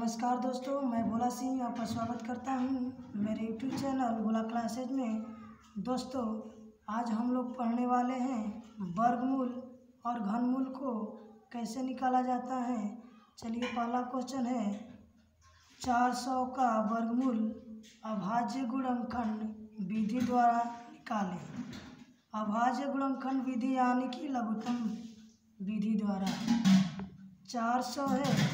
नमस्कार दोस्तों, मैं भोला सिंह आपका स्वागत करता हूं मेरे यूट्यूब चैनल भोला क्लासेज में। दोस्तों, आज हम लोग पढ़ने वाले हैं वर्गमूल और घनमूल को कैसे निकाला जाता है। चलिए, पहला क्वेश्चन है 400 का वर्गमूल अभाज्य गुणनखंड विधि द्वारा निकालें। अभाज्य गुणनखंड विधि यानी कि लघुत्तम विधि द्वारा 400 है।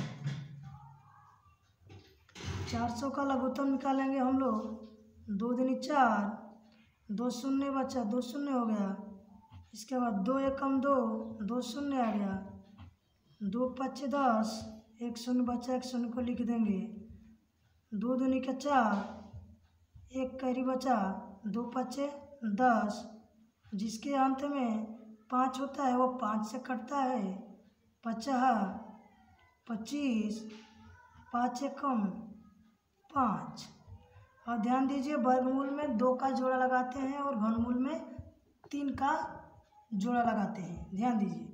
400 का लघुत्तम निकालेंगे हम लोग। 2 दूनी 4, 2 शून्य बचा, 2 शून्य हो गया। इसके बाद 2 एकम 2, 2 शून्य आ गया। 2 पच्चे 10, 1 शून्य बचा, 1 शून्य को लिख देंगे। 2 दूनी के 4, 1 कैरी बचा, 2 पच्चे 10। जिसके अंत में 5 होता है वो 5 से कटता है। 50, 25, 5 एकम 5। और ध्यान दीजिए, वर्गमूल में 2 का जोड़ा लगाते हैं और घनमूल में 3 का जोड़ा लगाते हैं। ध्यान दीजिए,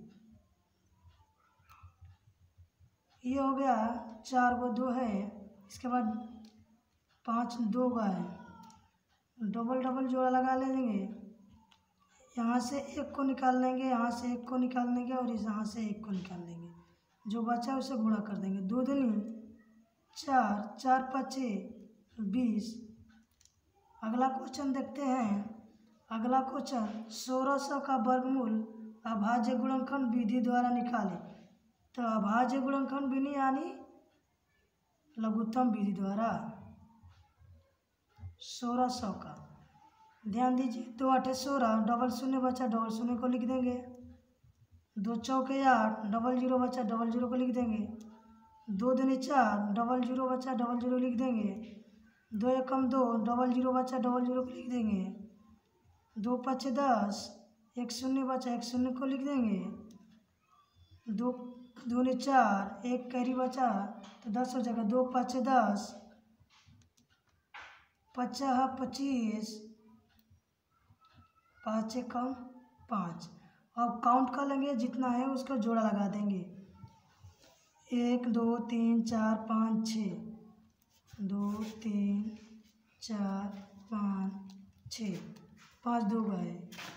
ये हो गया 4 को 2 है। इसके बाद 5 2 का है, डबल डबल जोड़ा लगा लेंगे। यहाँ से 1 को निकाल लेंगे, यहाँ से 1 को निकाल लेंगे और यहाँ से 1 को निकाल लेंगे। जो बचा उसे गुणा कर देंगे। 2 दूनी 4, 4 पच्चे 20। अगला क्वेश्चन देखते हैं। अगला क्वेश्चन 1600 का वर्गमूल अभाज्य गुणनखंड विधि द्वारा निकालें। तो अभाज्य गुणनखंड विधि यानी लघुत्तम विधि द्वारा 1600 का। ध्यान दीजिए, 2 8 16, डबल शून्य बचा, डबल शून्य को लिख देंगे। 2 चौके 8, डबल जीरो बचा, डबल जीरो को लिख देंगे। 2 दूनी 4, डबल जीरो बचा, डबल जीरो लिख देंगे। 2 एकम 2, डबल जीरो बचा, डबल जीरो को लिख देंगे। 2 पच्चे 10, 1 शून्य बचा, 1 शून्य को लिख देंगे। 2 दूनी 4, 1 कैरी बचा तो 10 हो जाएगा। 2 पच्चे 10, 50 25, 5 एकम 5। अब काउंट कर लेंगे, जितना है उसका जोड़ा लगा देंगे। 1 2 3 4 5 6, 2 3 4 5 6, 5 2 गए।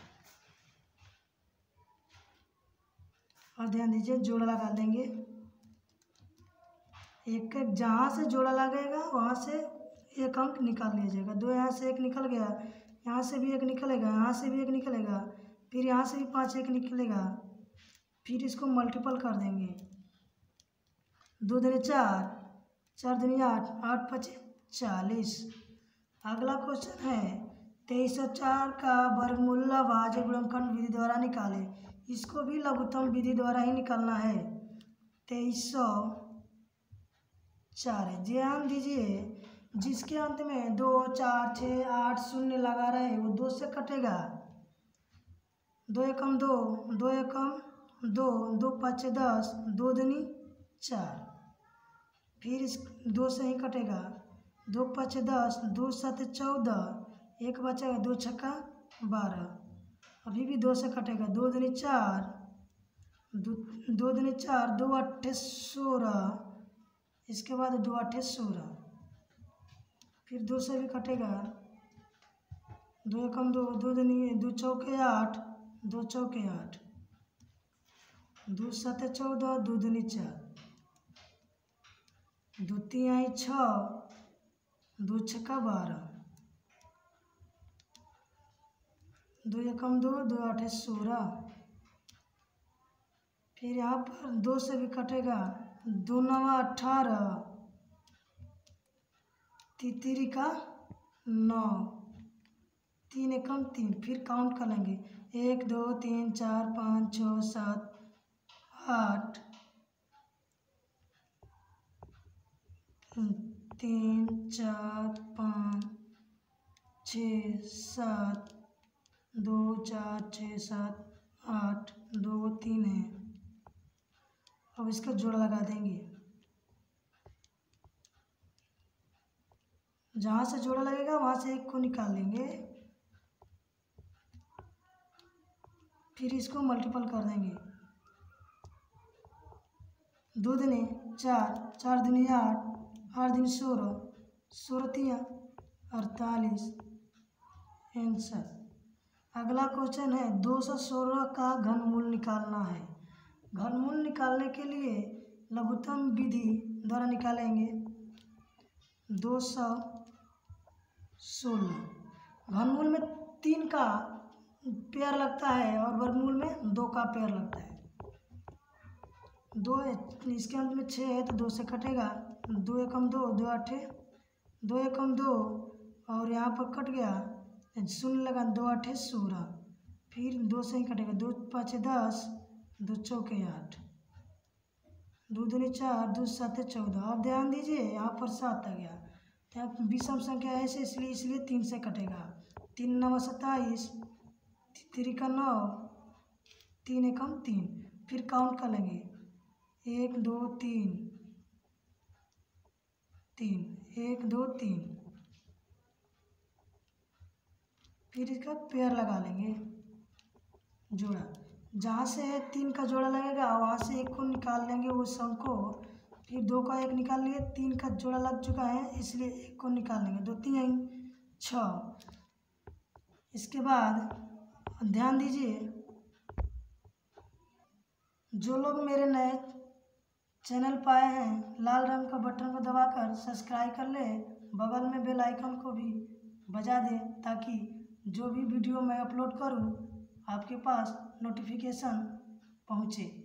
और ध्यान दीजिए, जोड़ा लगा देंगे। एक एक जहाँ से जोड़ा लगेगा वहाँ से एक अंक निकाल लिया जाएगा। 2 यहाँ से 1 निकल गया, यहाँ से भी 1 निकलेगा, यहाँ से भी 1 निकलेगा, फिर यहाँ से भी 5 1 निकलेगा। फिर इसको मल्टीपल कर देंगे। 2 दूनी 4, 4 दूनी 8, 8 पच्चे 40। अगला क्वेश्चन है 2304 का वर्गमूल अभाज्य गुणनखंड विधि द्वारा निकालें। इसको भी लघुत्तम विधि द्वारा ही निकालना है। 2304 है। ध्यान दीजिए, जिसके अंत में 2 4 6 8 शून्य लगा रहे वो 2 से कटेगा। 2 एकम 2, 2 एकम 2, 2 पच्चे 10, 2 दूनी 4। फिर इस 2 से ही कटेगा। 2 पच्चे 10, 2 सत्ते 14, 1 बचेगा, 2 छक्का 12। अभी भी 2 से कटेगा। 2 दूनी 4, 2 दूनी 4, 2 अट्ठे 16। इसके बाद 2 अट्ठे 16, फिर 2 से भी कटेगा। 2 एकम 2, 2 दूनी 2 चौके 8, 2 चौके 8, 2 सत्ते 14, 2 दूनी 4, 2 तिहाई 6, 2 छक्का 12, 2 एकम 2, 2 आठे 16। फिर यहाँ पर 2 से भी कटेगा। 2 नवा 18, तितरी का 9, 3 एकम 3। फिर काउंट कर लेंगे। 1 2 3 4 5 6 7 8, 3 4 5 6 7, 2 4 6 7 8, 2 3 है। अब इसका जोड़ा लगा देंगे। जहाँ से जोड़ा लगेगा वहाँ से 1 को निकाल लेंगे। फिर इसको मल्टीपल कर देंगे। 2 दूनी 4, 4 दूनी 8, 8 दिन 16, 16 तिया 48 आंसर। अगला क्वेश्चन है 216 का घनमूल निकालना है। घनमूल निकालने के लिए लघुत्तम विधि द्वारा निकालेंगे। 216 घनमूल में 3 का पेयर लगता है और वर्गमूल में 2 का पेयर लगता है। 2 इसके अंत में 6 है तो 2 से कटेगा, 2 एकम 2, 2 आठे 2 एकम 2 और यहाँ पर कट गया, शून्य लगा, 2 आठे 16, फिर 2 से ही कटेगा, 2 पाँचे 10, 2 चौके 8, 2 दूनी 4, 2 साते 14। अब ध्यान दीजिए यहाँ पर 7 आ गया, तो यहाँ विषम संख्या ऐसे इसलिए 3 से कटेगा, 3 9 27, 3 का 9, 3 एकम 3, फिर काउंट कर लेंगे 1 2 3 3, 1 2 3, फिर इसका पेयर लगा लेंगे जोड़ा। जहाँ से 3 का जोड़ा लगेगा वहाँ से 1 को निकाल लेंगे उस अंक को, फिर 2 का 1 निकाल लिए, 3 का जोड़ा लग चुका है इसलिए 1 को निकाल लेंगे, 2 3 6। इसके बाद ध्यान दीजिए, जो लोग मेरे नए चैनल पर आए हैं लाल रंग का बटन को दबाकर सब्सक्राइब कर ले, बगल में बेल आइकन को भी बजा दें ताकि जो भी वीडियो मैं अपलोड करूं आपके पास नोटिफिकेशन पहुंचे।